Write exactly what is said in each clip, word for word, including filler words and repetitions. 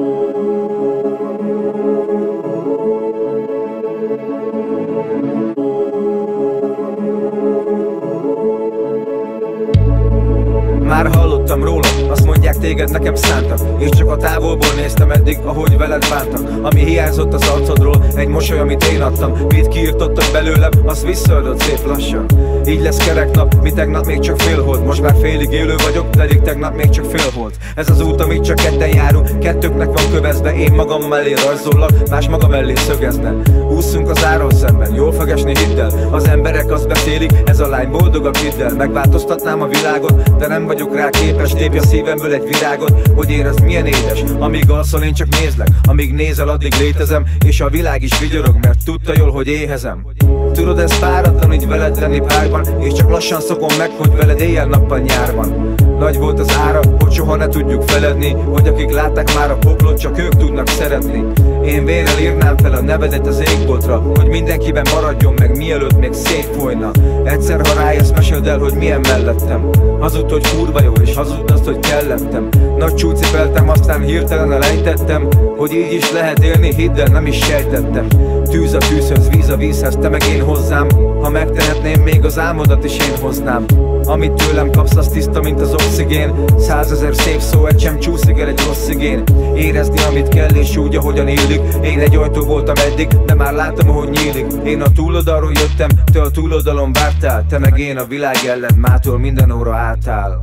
Már hallottam róla, azt mondják, téged nekem szántak, és csak a távolból néztem eddig, ahogy veled bántak. Ami hiányzott az arcodról, egy mosoly, amit én adtam. Mit kiirtottak belőlem, azt visszaadod szép lassan. Így lesz kerek nap, mi tegnap még csak félhold. Most már félig élő vagyok, pedig tegnap még csak félhold. Ez az út, amit csak ketten járunk, kettőknek van kövezve. Én magam mellé rajzollak, más maga mellé szögezne. Ússzunk az áron szemben, jól fog esni, hidd el. Az emberek azt beszélik, ez a lány boldog a kiddel. Megváltoztatnám a világot, de nem vagyok rá képes. Lépj a szívemből egy virágot, hogy érezd milyen édes. Amíg alszol, én csak nézlek, amíg nézel, addig létezem. És a világ is vigyorog, mert tudta jól, hogy éhezem. Tudod, ez páratlan így veled lenni párban, és csak lassan szokom meg, hogy veled éjjel-nappal nyárban. Nagy volt az ára, hogy soha ne tudjuk feledni, hogy akik látták már a poklot, csak ők tudnak szeretni. Én vérrel írnám fel a nevedet az égboltra, hogy mindenkiben maradjon meg, mielőtt még szétfolyna. Egyszer, ha rájössz, meséld el, hogy milyen mellettem. Hazudt, hogy kurva jó, és hazudd azt, hogy kellettem. Nagy csúcipeltem, aztán hirtelen elejtettem, hogy így is lehet élni, hidd el, nem is sejtettem. Tűz a tűzhöz, víz a vízhez, te meg én hozzám. Ha megtehetném, még az álmodat is én hoznám. Amit tőlem kapsz, az tiszta, mint az oxigén. Százezer szép szó, egy sem csúszik el egy rossz igén. Érezni, amit kell, és úgy, ahogyan illik. Én egy ajtó voltam eddig, de már látom, ahogy nyílik. Én a túloldalról jöttem, te a túloldalon vártál. Te meg én a világ ellen, mától minden óra átáll.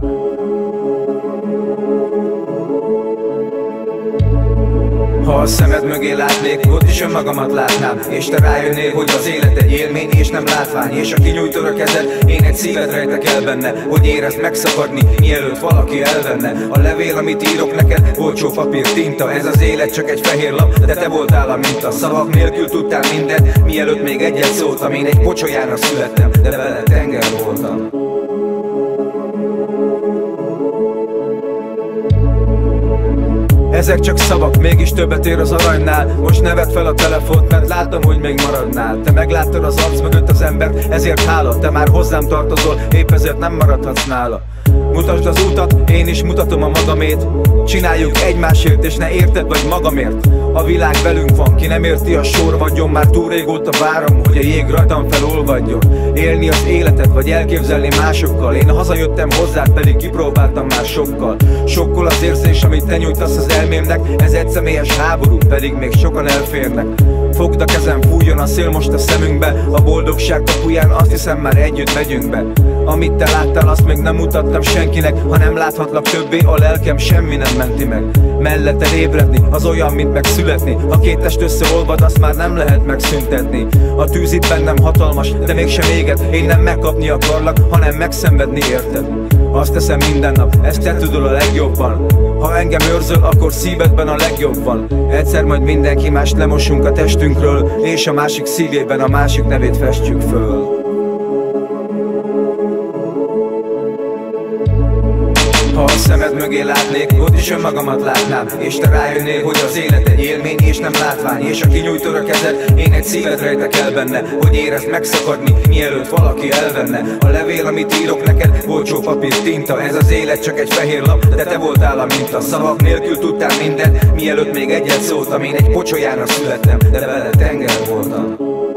Ha a szemed mögé látnék, ott is önmagamat látnám. És te rájönnél, hogy az élet egy élmény és nem látvány. És ha kinyújtod a kezed, én egy szívet rejtek el benne, hogy érezd megszakadni, mielőtt valaki elvenne. A levél, amit írok neked, olcsó papír, tinta. Ez az élet csak egy fehér lap, de te voltál a minta. Szavak nélkül tudtál mindent, mielőtt még egyet szóltam. Én egy pocsolyára születtem, de vele tenger voltam. Ezek csak szavak, mégis többet ér az aranynál. Most ne vedd fel a telefont, mert látom, hogy még maradnál. Te megláttad az arc mögött az embert, ezért hála. Te már hozzám tartozol, épp ezért nem maradhatsz nála. Mutasd az utat, én is mutatom a magamét. Csináljuk egymásért, és ne érted vagy magamért. A világ velünk van, ki nem érti, a sor vagyon. Már túl régóta várom, hogy a jég rajtam felolvadjon. Élni az életet, vagy elképzelni másokkal. Én hazajöttem hozzád, pedig kipróbáltam már sokkal. Sokkol az érzés, amit te nyújtasz az elmémnek. Ez egy személyes háború, pedig még sokan elférnek. Fogd a kezem, fújjon a szél most a szemünkbe. A boldogság kapuján azt hiszem már együtt megyünk be. Amit te láttál, azt még nem mutattam senkinek. Ha nem láthatlak többé, a lelkem semmi nem menti meg. Melletted ébredni, az olyan, mint megszületni. Ha két test összeolvad, azt már nem lehet megszüntetni. A tűz itt bennem hatalmas, de mégsem éget. Én nem megkapni akarlak, hanem megszenvedni, érted? Azt teszem minden nap, ezt te tudod a legjobban. Ha engem őrzöl, akkor szívedben a legjobb van. Egyszer majd mindenki más lemosunk a testünkről, és a másik szívében a másik nevét festjük föl. Ha a szemed mögé látnék, ott is önmagamat látnám. És te rájönnél, hogy az élet egy élmény és nem látvány. És ha kinyújtod a kezed, én egy szívet rejtek el benne, hogy érezd megszakadni, mielőtt valaki elvenne. A levél, amit írok neked, olcsó papír, tinta. Ez az élet csak egy fehér lap, de te voltál a minta. Szavak nélkül tudtál mindent, mielőtt még egyet szóltam. Én egy pocsolyára születtem, de vele tenger voltam.